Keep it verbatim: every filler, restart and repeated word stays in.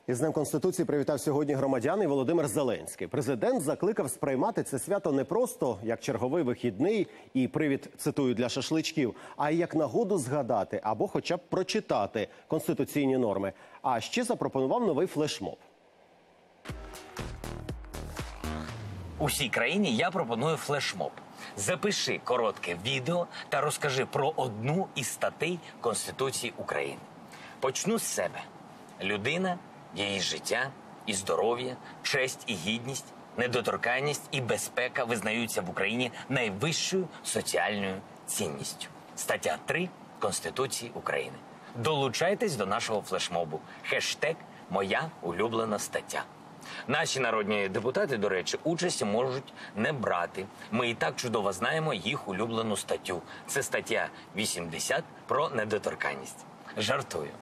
Із Днем Конституції привітав сьогодні громадян і Володимир Зеленський. Президент закликав сприймати це свято не просто як черговий вихідний і привід, цитую, для шашличків, а й як нагоду згадати або хоча б прочитати конституційні норми. А ще запропонував новий флешмоб. Усій країні я пропоную флешмоб. Запиши коротке відео та розкажи про одну із статей Конституції України. Почну з себе. Людина, її життя і здоров'я, честь і гідність, недоторканність і безпека визнаються в Україні найвищою соціальною цінністю. Стаття три Конституції України. Долучайтесь до нашого флешмобу. Хештег «Моя улюблена стаття». Наші народні депутати, до речі, участі можуть не брати. Ми і так чудово знаємо їх улюблену статтю. Це стаття вісімдесят про недоторканність. Жартую.